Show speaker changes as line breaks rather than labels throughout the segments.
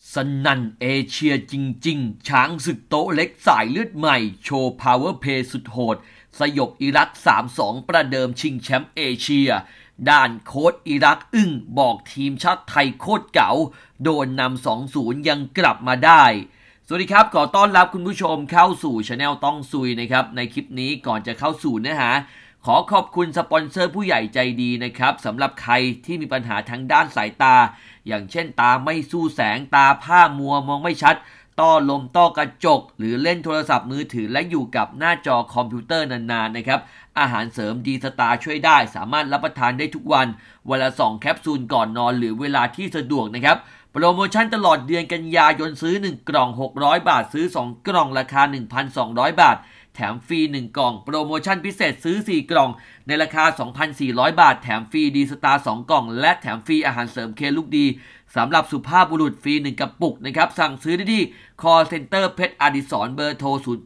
สนั่นเอเชียจริงๆช้างศึกโต๊ะเล็กสายเลือดใหม่โชว์พาวเวอร์เพย์สุดโหดสยบอิรัก 3-2 ประเดิมชิงแชมป์เอเชียด้านโค้ชอิรักอึ้งบอกทีมชาติไทยโคตรเก๋าโดนนำ 2-0 ยังกลับมาได้สวัสดีครับขอต้อนรับคุณผู้ชมเข้าสู่ Channel ต้องซุยนะครับในคลิปนี้ก่อนจะเข้าสู่เนื้อหาขอขอบคุณสปอนเซอร์ผู้ใหญ่ใจดีนะครับสำหรับใครที่มีปัญหาทางด้านสายตาอย่างเช่นตาไม่สู้แสงตาผ้ามัวมองไม่ชัดต้อลมต้อกระจกหรือเล่นโทรศัพท์มือถือและอยู่กับหน้าจอคอมพิวเตอร์นานๆนะครับอาหารเสริมดีสตาร์ช่วยได้สามารถรับประทานได้ทุกวันวันละ2แคปซูลก่อนนอนหรือเวลาที่สะดวกนะครับโปรโมชั่นตลอดเดือนกันยายนซื้อ1กล่อง600บาทซื้อ2กล่องราคา 1,200 บาทแถมฟรี1กล่องโปรโมชั่นพิเศษซื้อ4กล่องในราคา 2,400 บาทแถมฟรีดีสตาร์2กล่องและแถมฟรีอาหารเสริมเคลูกดีสำหรับสุภาพบุรุษฟรี1กระปุกนะครับสั่งซื้อได้ที่ call center เพชรอดิศรเบอร์โทร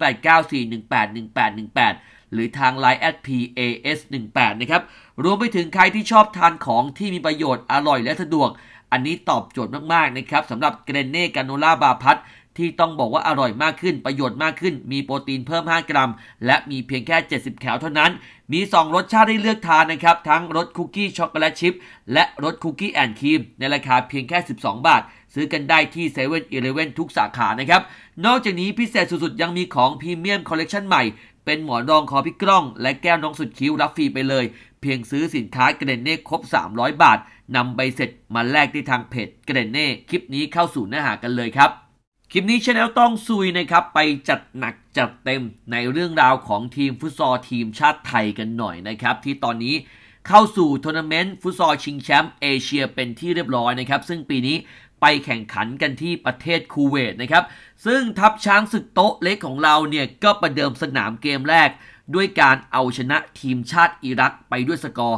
0894181818 หรือทาง Line @PAS18 นะครับรวมไปถึงใครที่ชอบทานของที่มีประโยชน์อร่อยและสะดวกอันนี้ตอบโจทย์มากๆนะครับสำหรับเกรเน่กาโนล่าบาร์พัทที่ต้องบอกว่าอร่อยมากขึ้นประโยชน์มากขึ้นมีโปรตีนเพิ่ม5กรัมและมีเพียงแค่70แคลเท่านั้นมี2รสชาติให้เลือกทานนะครับทั้งรสคุกกี้ช็อกโกแลตชิพและรสคุกกี้แอนด์ครีมในราคาเพียงแค่12 บาทซื้อกันได้ที่เซเว่นอีเลฟเว่นทุกสาขานะครับนอกจากนี้พิเศษสุดๆยังมีของพรีเมียมคอลเลคชันใหม่เป็นหมอนรองคอพี่กล้องและแก้วน้องสุดคิ้วรับฟรีไปเลยเพียงซื้อสินค้าเกรเน่ครบ300บาทนำใบเสร็จมาแลกที่ทางเพจเกรเน่คลิปนี้เข้าสู่เนื้อหากันเลยครับคลิปนี้Channelต้องซุยนะครับไปจัดหนักจัดเต็มในเรื่องราวของทีมฟุตซอลทีมชาติไทยกันหน่อยนะครับที่ตอนนี้เข้าสู่ทัวร์นาเมนต์ฟุตซอลชิงแชมป์เอเชียเป็นที่เรียบร้อยนะครับซึ่งปีนี้ไปแข่งขันกันที่ประเทศคูเวตนะครับซึ่งทัพช้างศึกโต๊ะเล็กของเราเนี่ยก็ประเดิมสนามเกมแรกด้วยการเอาชนะทีมชาติอิรักไปด้วยสกอร์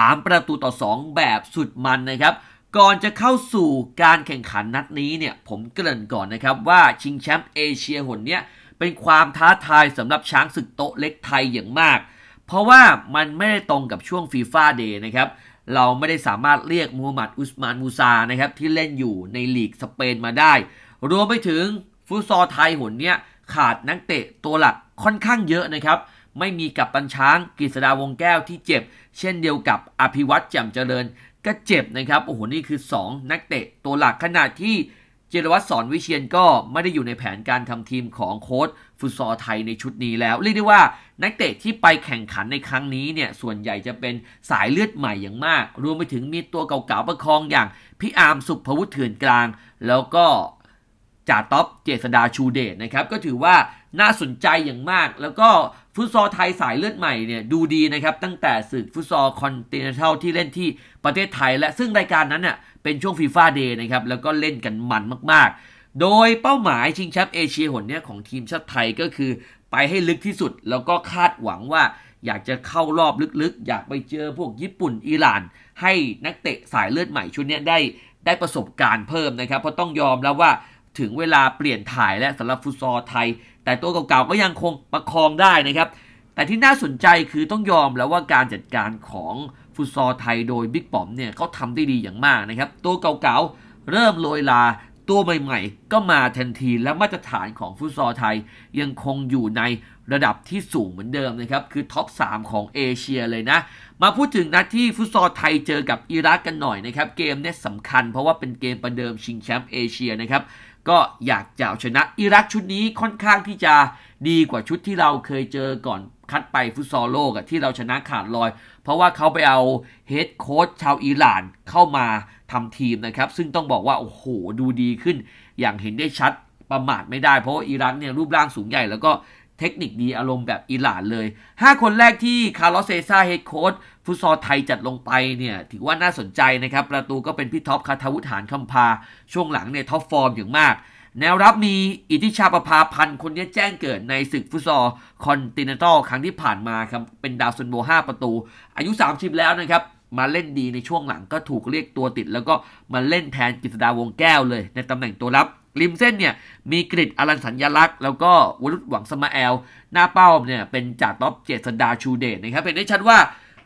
3-2แบบสุดมันนะครับก่อนจะเข้าสู่การแข่งขันนัดนี้เนี่ยผมเกริ่นก่อนนะครับว่าชิงแชมป์เอเชียหนเนี้ยเป็นความท้าทายสำหรับช้างศึกโต๊ะเล็กไทยอย่างมากเพราะว่ามันไม่ได้ตรงกับช่วงฟีฟ่าเดย์นะครับเราไม่ได้สามารถเรียกมูฮัมหมัดอุสมานมูซานะครับที่เล่นอยู่ในลีกสเปนมาได้รวมไปถึงฟุตซอลไทยหนเนี้ยขาดนักเตะตัวหลักค่อนข้างเยอะนะครับไม่มีกัปตันช้างกฤษดาวงแก้วที่เจ็บเช่นเดียวกับอภิวัตรแจ่มเจริญก็เจ็บนะครับโอ้โหนี่คือ2นักเตะตัวหลักขณะที่เจรวัตรสอนวิเชียรก็ไม่ได้อยู่ในแผนการทำทีมของโค้ชฟุตซอลไทยในชุดนี้แล้วเรียกได้ว่านักเตะที่ไปแข่งขันในครั้งนี้เนี่ยส่วนใหญ่จะเป็นสายเลือดใหม่อย่างมากรวมไปถึงมีตัวเก่าๆประคองอย่างพี่อาร์มสุภวุฒิเถื่อนกลางแล้วก็จ่าท็อปเจษดาชูเดชนะครับก็ถือว่าน่าสนใจอย่างมากแล้วก็ฟุตซอลไทยสายเลือดใหม่เนี่ยดูดีนะครับตั้งแต่ศึกฟุตซอลคอนติเนนทัลที่เล่นที่ประเทศไทยและซึ่งรายการนั้นเนี่ยเป็นช่วงฟีฟ่าเดย์นะครับแล้วก็เล่นกันมันมากๆโดยเป้าหมายชิงแชมป์เอเชียหนเนี่ยของทีมชาติไทยก็คือไปให้ลึกที่สุดแล้วก็คาดหวังว่าอยากจะเข้ารอบลึกๆอยากไปเจอพวกญี่ปุ่นอิหร่านให้นักเตะสายเลือดใหม่ชุดนี้ได้ประสบการณ์เพิ่มนะครับเพราะต้องยอมแล้วว่าถึงเวลาเปลี่ยนถ่ายและสำหรับฟุตซอลไทยแต่ตัวเก่าๆก็ยังคงประคองได้นะครับแต่ที่น่าสนใจคือต้องยอมแล้วว่าการจัดการของฟุตซอลไทยโดยบิ๊กป๋อมเนี่ยเขาทำได้ดีอย่างมากนะครับตัวเก่าๆเริ่มโรยลาตัวใหม่ๆก็มาทันทีและมาตรฐานของฟุตซอลไทยยังคงอยู่ในระดับที่สูงเหมือนเดิมนะครับคือท็อป3ของเอเชียเลยนะมาพูดถึงนัดที่ฟุตซอลไทยเจอกับอิรักกันหน่อยนะครับเกมนี้สำคัญเพราะว่าเป็นเกมประเดิมชิงแชมป์เอเชียนะครับก็อยากจะเอาชนะอิรักชุดนี้ค่อนข้างที่จะดีกว่าชุดที่เราเคยเจอก่อนคัดไปฟุตซอลโลกที่เราชนะขาดลอยเพราะว่าเขาไปเอาเฮดโค้ชชาวอิหร่านเข้ามาทำทีมนะครับซึ่งต้องบอกว่าโอ้โหดูดีขึ้นอย่างเห็นได้ชัดประมาทไม่ได้เพราะว่าอิรักเนี่ยรูปร่างสูงใหญ่แล้วก็เทคนิคดีอารมณ์แบบอิหร่านเลย5คนแรกที่คาร์ลอสเซซ่าเฮดโค้ชฟุตซอลไทยจัดลงไปเนี่ยถือว่าน่าสนใจนะครับประตูก็เป็นพี่ท็อปคาทาวุฒิหานคำพาช่วงหลังเนี่ยท็อปฟอร์มอย่างมากแนวรับมีอิทธิชาประภาพันธ์คนนี้แจ้งเกิดในศึกฟุตซอลคอนติเนนทัลครั้งที่ผ่านมาครับเป็นดาวซันโบ5ประตูอายุ30แล้วนะครับมาเล่นดีในช่วงหลังก็ถูกเรียกตัวติดแล้วก็มาเล่นแทนกฤษดาวงแก้วเลยในตำแหน่งตัวรับริมเส้นเนี่ยมีกฤษอรัญสัญลักษณ์แล้วก็วรุษหวังสมาแอลหน้าเป้าเนี่ยเป็นจ่าท็อปเจษดาชูเดชนะครับเห็นได้ชัดว่า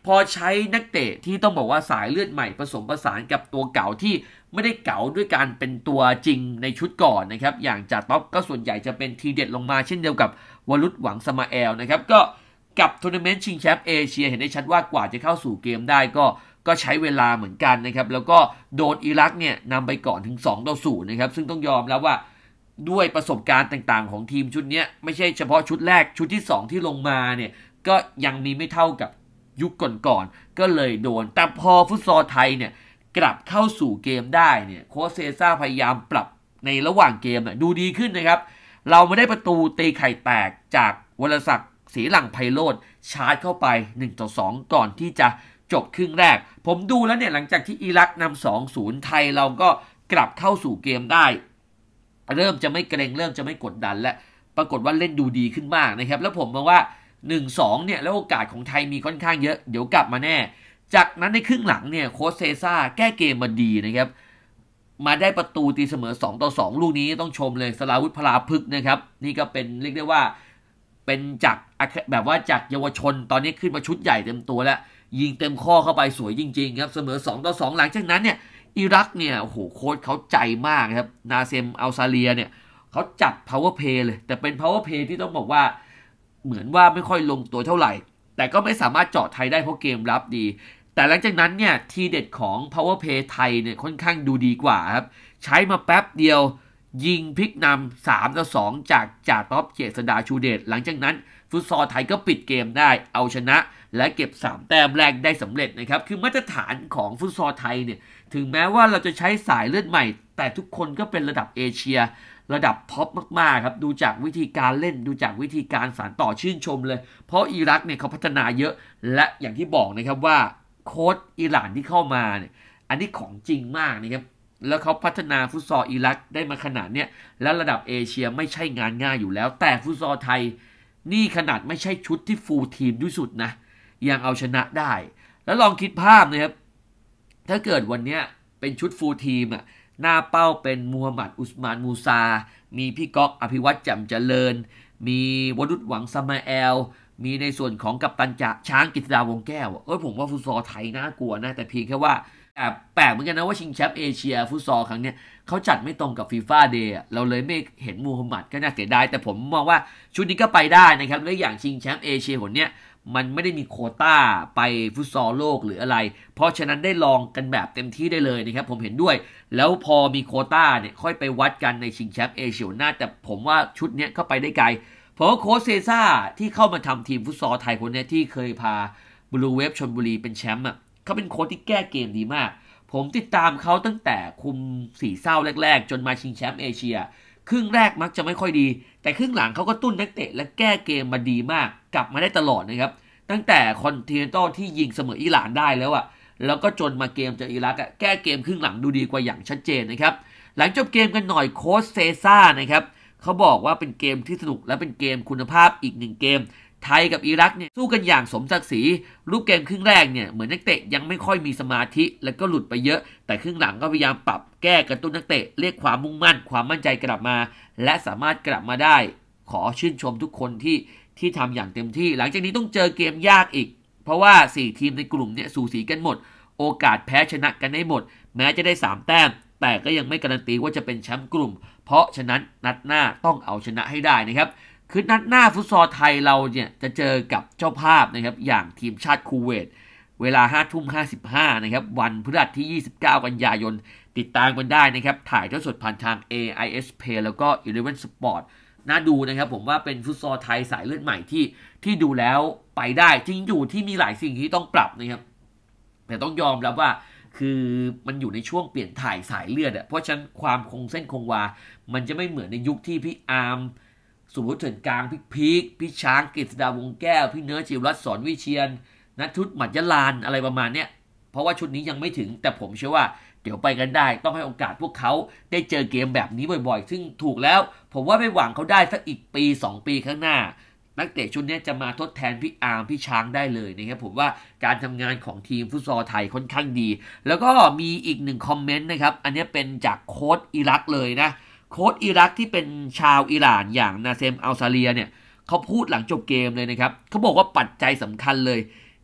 พอใช้นักเตะที่ต้องบอกว่าสายเลือดใหม่ผสมผสานกับตัวเก่าที่ไม่ได้เก่าด้วยการเป็นตัวจริงในชุดก่อนนะครับอย่างจ่าท็อปก็ส่วนใหญ่จะเป็นทีเด็ดลงมาเช่นเดียวกับวรุษหวังสมาแอลนะครับก็กับทัวร์นาเมนต์ชิงแชมป์เอเชียเห็นได้ชัดว่ากว่าจะเข้าสู่เกมได้ก็ใช้เวลาเหมือนกันนะครับแล้วก็โดนอิรักเนี่ยนำไปก่อนถึง2-0นะครับซึ่งต้องยอมแล้วว่าด้วยประสบการณ์ต่างๆของทีมชุดนี้ไม่ใช่เฉพาะชุดแรกชุดที่2ที่ลงมาเนี่ยก็ยังมีไม่เท่ากับยุคก่อนๆก็เลยโดนแต่พอฟุตซอลไทยเนี่ยกลับเข้าสู่เกมได้เนี่ยโค้ชเซซ่าพยายามปรับในระหว่างเกมดูดีขึ้นนะครับเราไม่ได้ประตูตีไข่แตกจากวรศักดิ์ศรีหลังไพโรจน์ชาร์จเข้าไป1-2ก่อนที่จะจบครึ่งแรกผมดูแล้วเนี่ยหลังจากที่อิรักนำ 2-0 ไทยเราก็กลับเข้าสู่เกมได้เริ่มจะไม่เกรงเริ่มจะไม่กดดันและปรากฏว่าเล่นดูดีขึ้นมากนะครับแล้วผมมองว่า 1-2 เนี่ยแล้วโอกาสของไทยมีค่อนข้างเยอะเดี๋ยวกลับมาแน่จากนั้นในครึ่งหลังเนี่ยโค้ชเซซ่าแก้เกมมาดีนะครับมาได้ประตูตีเสมอ2-2ลูกนี้ต้องชมเลยสราวุธพลาพฤกษ์นะครับนี่ก็เป็นเรียกได้ว่าเป็นจากแบบว่าจากเยาวชนตอนนี้ขึ้นมาชุดใหญ่เต็มตัวแล้วยิงเต็มข้อเข้าไปสวยจริงๆครับเสมอ2-2หลังจากนั้นเนี่ยอิรักเนี่ยโอ้โหโค้ชเขาใจมากครับนาเซมอัลซาเลียเนี่ยเขาจัด power play เลยแต่เป็น power play ที่ต้องบอกว่าเหมือนว่าไม่ค่อยลงตัวเท่าไหร่แต่ก็ไม่สามารถเจาะไทยได้เพราะเกมรับดีแต่หลังจากนั้นเนี่ยทีเด็ดของ power play ไทยเนี่ยค่อนข้างดูดีกว่าครับใช้มาแป๊บเดียวยิงพลิกนำ3-2จากจ่าท็อปเจษฎาชูเดชหลังจากนั้นฟุตซอลไทยก็ปิดเกมได้เอาชนะและเก็บ3แต้มแรกได้สำเร็จนะครับคือมาตรฐานของฟุตซอลไทยเนี่ยถึงแม้ว่าเราจะใช้สายเลือดใหม่แต่ทุกคนก็เป็นระดับเอเชียระดับท็อปมากๆครับดูจากวิธีการเล่นดูจากวิธีการสานต่อชื่นชมเลยเพราะอิรักเนี่ยเขาพัฒนาเยอะและอย่างที่บอกนะครับว่าโค้ชอิหร่านที่เข้ามาเนี่ยอันนี้ของจริงมากนะครับแล้วเขาพัฒนาฟุตซอลอิรักได้มาขนาดเนี้ยแล้วระดับเอเชียไม่ใช่งานง่ายอยู่แล้วแต่ฟุตซอลไทยนี่ขนาดไม่ใช่ชุดที่ฟูลทีมที่สุดนะยังเอาชนะได้แล้วลองคิดภาพนะครับถ้าเกิดวันนี้เป็นชุดฟูลทีมหน้าเป้าเป็นมูฮัมหมัดอุสมานมูซามีพี่ก๊อกอภิวัตรแจ่มเจริญมีวรุษหวังสมาแอลมีในส่วนของกัปตันจ่าช้างกฤษดาวงแก้วผมว่าฟุตซอลไทยน่ากลัวนะแต่เพียงแค่ว่าแปลกเหมือนกันนะว่าชิงแชมป์เอเชียฟุตซอลครั้งนี้เขาจัดไม่ตรงกับฟีฟ่าเดย์เราเลยไม่เห็นมูฮัมหมัดก็น่าเสียดายแต่ผมมองว่าชุดนี้ก็ไปได้นะครับและอย่างชิงแชมป์เอเชียคนเนี้ยมันไม่ได้มีโควต้าไปฟุตซอลโลกหรืออะไรเพราะฉะนั้นได้ลองกันแบบเต็มที่ได้เลยนะครับผมเห็นด้วยแล้วพอมีโควต้าเนี่ยค่อยไปวัดกันในชิงแชมป์เอเชียหน้าแต่ผมว่าชุดนี้ก็ไปได้ไกลเพราะโค้ชเซซ่าที่เข้ามาทำทีมฟุตซอลไทยคนนี้ที่เคยพาบลูเวฟชลบุรีเป็นแชมป์เขาเป็นโค้ชที่แก้เกมดีมากผมติดตามเขาตั้งแต่คุมสี่เศร้าแรกๆจนมาชิงแชมป์เอเชียครึ่งแรกมักจะไม่ค่อยดีแต่ครึ่งหลังเขาก็ตุ้นนักเตะและแก้เกมมาดีมากกลับมาได้ตลอดนะครับตั้งแต่คอนติเนนตัลที่ยิงเสมออิหร่านได้แล้วแล้วก็จนมาเกมเจออิรักแก้เกมครึ่งหลังดูดีกว่าอย่างชัดเจนนะครับหลังจบเกมกันหน่อยโค้ชเซซ่านะครับเขาบอกว่าเป็นเกมที่สนุกและเป็นเกมคุณภาพอีกหนึ่งเกมไทยกับอิรักเนี่ยสู้กันอย่างสมศักดิ์ศรีรูปเกมครึ่งแรกเนี่ยเหมือนนักเตะยังไม่ค่อยมีสมาธิแล้วก็หลุดไปเยอะแต่ครึ่งหลังก็พยายามปรับแก้กระตุ้นนักเตะเรียกความมุ่งมั่นความมั่นใจกลับมาและสามารถกลับมาได้ขอชื่นชมทุกคนที่ทำอย่างเต็มที่หลังจากนี้ต้องเจอเกมยากอีกเพราะว่า4ทีมในกลุ่มเนี่ยสูสีกันหมดโอกาสแพ้ชนะกันได้หมดแม้จะได้3แต้มแต่ก็ยังไม่การันตีว่าจะเป็นแชมป์กลุ่มเพราะฉะนั้นนัดหน้าต้องเอาชนะให้ได้นะครับคือนัดหน้าฟุตซอลไทยเราเนี่ยจะเจอกับเจ้าภาพนะครับอย่างทีมชาติคูเวตเวลา 5:55 นะครับวันพฤหัสที่29กันยายนติดตามกันได้นะครับถ่ายทอดสดผ่านทาง AIS Play แล้วก็ Eleven Sport น่าดูนะครับผมว่าเป็นฟุตซอลไทยสายเลือดใหม่ที่ดูแล้วไปได้จริงอยู่ที่มีหลายสิ่งที่ต้องปรับนะครับแต่ต้องยอมรับว่าคือมันอยู่ในช่วงเปลี่ยนถ่ายสายเลือดเพราะฉะนั้นความคงเส้นคงวามันจะไม่เหมือนในยุคที่พี่อาร์มสมมติเถิดกลางพี่ช้างกฤษดาวงแก้วพี่เนื้อจิวรัตน์สอนวิเชียรนัททุศหมัดยลานอะไรประมาณเนี้ยเพราะว่าชุดนี้ยังไม่ถึงแต่ผมเชื่อว่าเดี๋ยวไปกันได้ต้องให้โอกาสพวกเขาได้เจอเกมแบบนี้บ่อยๆซึ่งถูกแล้วผมว่าไม่หวังเขาได้สักอีกปี2ปีข้างหน้านักเตะชุดนี้จะมาทดแทนพี่อาร์มพี่ช้างได้เลยนะครับผมว่าการทำงานของทีมฟุตซอลไทยค่อนข้างดีแล้วก็มีอีกหนึ่งคอมเมนต์นะครับอันนี้เป็นจากโค้ชอิรักเลยนะโค้ชอิรักที่เป็นชาวอิหร่านอย่างนาเซมอัลซาเลียเนี่ยเขาพูดหลังจบเกมเลยนะครับเขาบอกว่าปัจจัยสำคัญเลย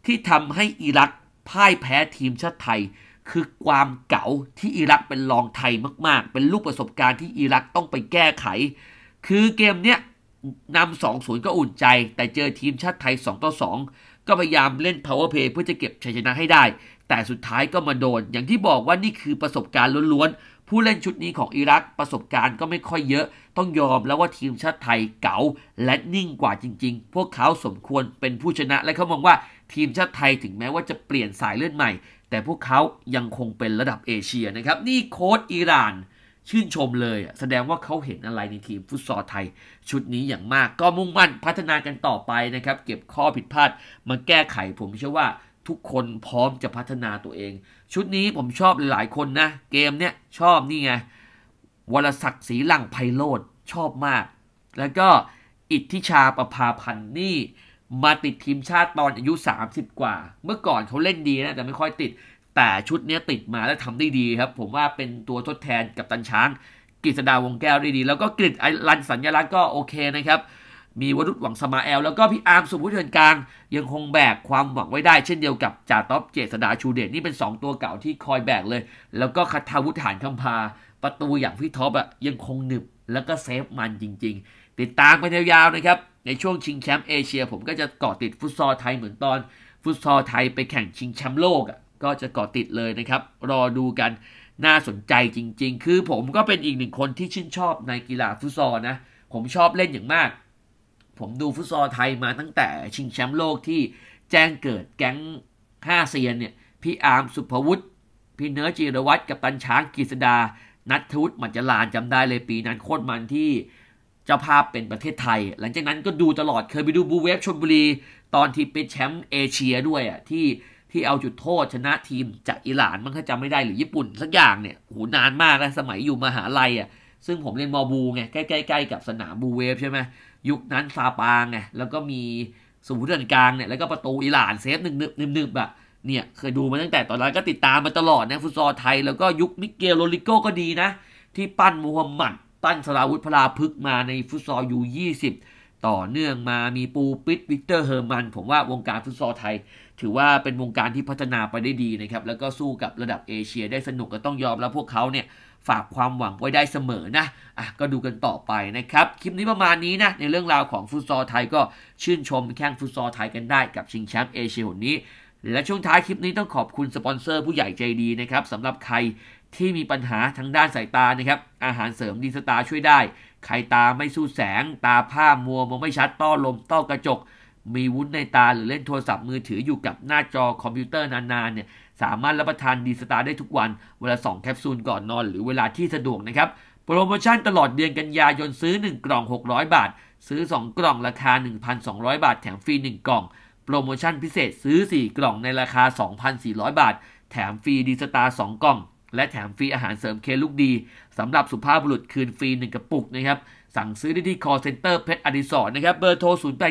ที่ทำให้อิรักพ่ายแพ้ทีมชาติไทยคือความเก๋าที่อิรักเป็นรองไทยมากๆเป็นลูกประสบการณ์ที่อิรักต้องไปแก้ไขคือเกมเนี้ยนำ 2-0 ก็อุ่นใจแต่เจอทีมชาติไทย 2-2 ก็พยายามเล่น power play เพื่อจะเก็บชัยชนะให้ได้แต่สุดท้ายก็มาโดนอย่างที่บอกว่านี่คือประสบการณ์ล้วนๆผู้เล่นชุดนี้ของอิรักประสบการณ์ก็ไม่ค่อยเยอะต้องยอมแล้วว่าทีมชาติไทยเก๋าและนิ่งกว่าจริงๆพวกเขาสมควรเป็นผู้ชนะและเขามองว่าทีมชาติไทยถึงแม้ว่าจะเปลี่ยนสายเลือดใหม่แต่พวกเขายังคงเป็นระดับเอเชียนะครับนี่โค้ชอิหร่านชื่นชมเลยแสดงว่าเขาเห็นอะไรในทีมฟุตซอลไทยชุดนี้อย่างมากก็มุ่งมั่นพัฒนากันต่อไปนะครับเก็บข้อผิดพลาดมาแก้ไขผมเชื่อว่าทุกคนพร้อมจะพัฒนาตัวเองชุดนี้ผมชอบหลายคนนะเกมเนี้ยชอบนี่ไงวรศักดิ์ศรีหลังไพโรจน์ชอบมากแล้วก็อิทธิชาประภาพันธ์นี่มาติดทีมชาติตอนอายุ30กว่าเมื่อก่อนเขาเล่นดีนะแต่ไม่ค่อยติดแต่ชุดนี้ติดมาแล้วทำได้ดีครับผมว่าเป็นตัวทดแทนกับตันช้างกฤษดาวงแก้วได้ดีแล้วก็กฤษรันสัญลักษณ์ก็โอเคนะครับมีวรุษหวังสมาแอลแล้วก็พี่อาร์มสุภวุฒิเถื่อนกลางยังคงแบกความหวังไว้ได้เช่นเดียวกับจ่าท็อปเจษฎาชูเดชนี่เป็น2ตัวเก่าที่คอยแบกเลยแล้วก็คัทธาวุฒิหานคำพาประตูอย่างพี่ท็อปยังคงหนึบแล้วก็เซฟมันจริงๆติดตามไปยาวๆนะครับในช่วงชิงแชมป์เอเชียผมก็จะเกาะติดฟุตซอลไทยเหมือนตอนฟุตซอลไทยไปแข่งชิงแชมป์โลกก็จะเกาะติดเลยนะครับรอดูกันน่าสนใจจริงๆคือผมก็เป็นอีกหนึ่งคนที่ชื่นชอบในกีฬาฟุตซอลนะผมชอบเล่นอย่างมากผมดูฟุตซอลไทยมาตั้งแต่ชิงแชมป์โลกที่แจ้งเกิดแก๊ง5เซียนเนี่ยพี่อาร์มสุภวุฒิพี่เนิร์ดจิรวัตรกับตันช้างกฤษดานัทวุฒิมัจจลานจำได้เลยปีนั้นโคตรมันที่เจ้าภาพเป็นประเทศไทยหลังจากนั้นก็ดูตลอดเคยไปดูบูเวฟชลบุรีตอนที่เป็นแชมป์เอเชียด้วยที่เอาจุดโทษชนะทีมจากอิหร่านมันก็จำไม่ได้หรือญี่ปุ่นสักอย่างเนี่ยโหนานมากนะสมัยอยู่มหาลัยซึ่งผมเรียนมอบูไงใกล้ๆกับสนามบูเวฟใช่ไหมยุคนั้นฟาปางไงแล้วก็มีสุภวุฒิเถื่อนกลางเนี่ยแล้วก็ประตูอิหร่านเซฟนึบเนี่ยเคยดูมาตั้งแต่ตอนนั้นก็ติดตามมาตลอดนะฟุตซอลไทยแล้วก็ยุคมิเกลโรลิโก้ก็ดีนะที่ปั้นมูฮัมหมัดปั้นสราวุธพลาพึกมาในฟุตซอลU20ต่อเนื่องมามีปูปิดวิกเตอร์เฮอร์มันผมว่าวงการฟุตซอลไทยถือว่าเป็นวงการที่พัฒนาไปได้ดีนะครับแล้วก็สู้กับระดับเอเชียได้สนุกก็ต้องยอมแล้วพวกเขาเนี่ยฝากความหวังไว้ได้เสมอนะก็ดูกันต่อไปนะครับคลิปนี้ประมาณนี้นะในเรื่องราวของฟุตซอลไทยก็ชื่นชมแข้งฟุตซอลไทยกันได้กับชิงแชมป์เอเชียคนนี้และช่วงท้ายคลิปนี้ต้องขอบคุณสปอนเซอร์ผู้ใหญ่ใจดีนะครับสำหรับใครที่มีปัญหาทางด้านสายตานะครับอาหารเสริมดีสตาร์ช่วยได้ใครตาไม่สู้แสงตาผ้ามัวมองไม่ชัดต้อลมต้อกระจกมีวุ้นในตาหรือเล่นโทรศัพท์มือถืออยู่กับหน้าจอคอมพิวเตอร์นานๆเนี่ยสามารถรับประทานดีสตาร์ได้ทุกวันเวลา2แคปซูลก่อนนอนหรือเวลาที่สะดวกนะครับโปรโมชั่นตลอดเดือนกันยายนซื้อ1กล่อง600บาทซื้อ2กล่องราคา 1,200 บาทแถมฟรี1กล่องโปรโมชั่นพิเศษซื้อ4กล่องในราคา 2,400 บาทแถมฟรีดีสตาร์2กล่องและแถมฟรีอาหารเสริมเคลูกดีสำหรับสุภาพบุรุษคืนฟรี1กระปุกนะครับสั่งซื้อได้ที่ call center เพชรอดิศรนะครับเบอร์โทร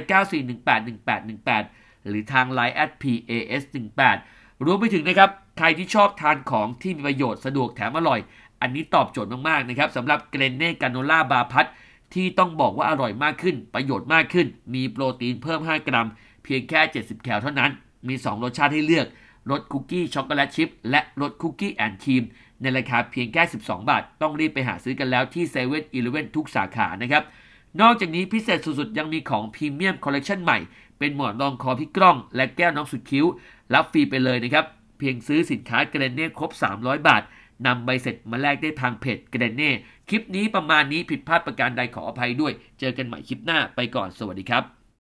0894181818 หรือทาง Line @PAS18 รวมไปถึงนะครับใครที่ชอบทานของที่มีประโยชน์สะดวกแถมอร่อยอันนี้ตอบโจทย์มากๆนะครับสำหรับเกรนเน่กาโนล่าบาร์พัทที่ต้องบอกว่าอร่อยมากขึ้นประโยชน์มากขึ้นมีโปรตีนเพิ่ม5กรัมเพียงแค่70แคลเท่านั้นมี2รสชาติให้เลือกรสคุกกี้ช็อกโกแลตชิพและรสคุกกี้แอนด์ครีมในราคาเพียงแค่12 บาทต้องรีบไปหาซื้อกันแล้วที่7-Eleven ทุกสาขานะครับนอกจากนี้พิเศษสุดๆยังมีของพรีเมียมคอลเลคชันใหม่เป็นหมอนรองคอพี่กล้องและแก้วน้องสุดคิ้วรับฟรีไปเลยนะครับเพียงซื้อสินค้าเกรนเน่ครบ300 บาทนำใบเสร็จมาแลกได้ทางเพจเกรนเน่คลิปนี้ประมาณนี้ผิดพลาดประการใดขออภัยด้วยเจอกันใหม่คลิปหน้าไปก่อนสวัสดีครับ